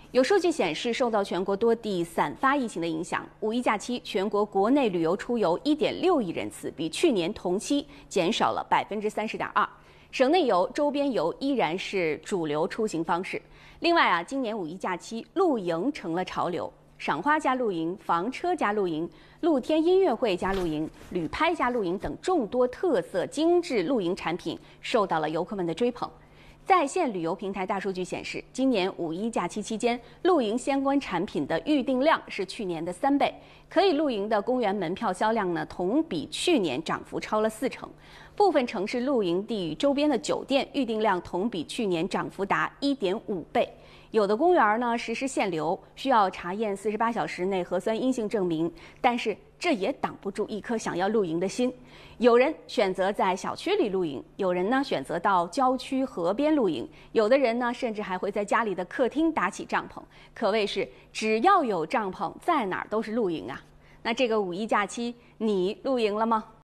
有数据显示，受到全国多地散发疫情的影响，五一假期全国国内旅游出游1.6亿人次，比去年同期减少了30.2%。省内游、周边游依然是主流出行方式。另外今年五一假期露营成了潮流，赏花加露营、房车加露营、露天音乐会加露营、旅拍加露营等众多特色精致露营产品受到了游客们的追捧。在线旅游平台大数据显示，今年五一假期期间，露营相关产品的预订量是去年的3倍。可以露营的公园门票销量呢，同比去年涨幅超了40%。部分城市露营地与周边的酒店预订量同比去年涨幅达1.5倍。有的公园呢实施限流，需要查验48小时内核酸阴性证明，但是这也挡不住一颗想要露营的心。有人选择在小区里露营，有人呢选择到郊区河边露营，有的人呢甚至还会在家里的客厅搭起帐篷，可谓是只要有帐篷，在哪儿都是露营啊。那这个五一假期，你露营了吗？